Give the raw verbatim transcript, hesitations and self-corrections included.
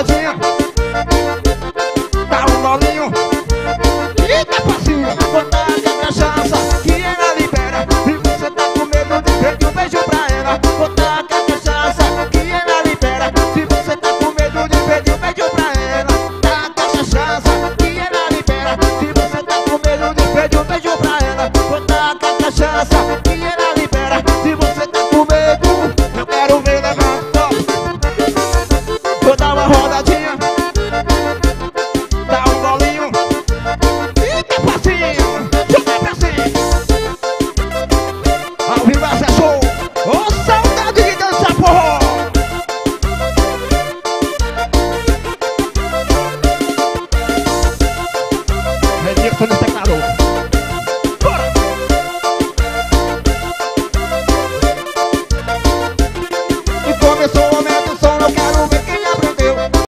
rodadinha. Dá um golinho. Eita, passinho. Vou dar a cachaça que ela libera. E você tá com medo de pedir um beijo pra ela. Vou dar a cachaça que ela libera. Se você tá com medo de pedir um beijo pra ela, dá a cachaça que ela libera. Se você tá com medo de pedir um beijo pra ela, vou dar a cachaça que ela libera. Se você tá com medo, eu quero ver levantar. Vou dar uma rodadinha.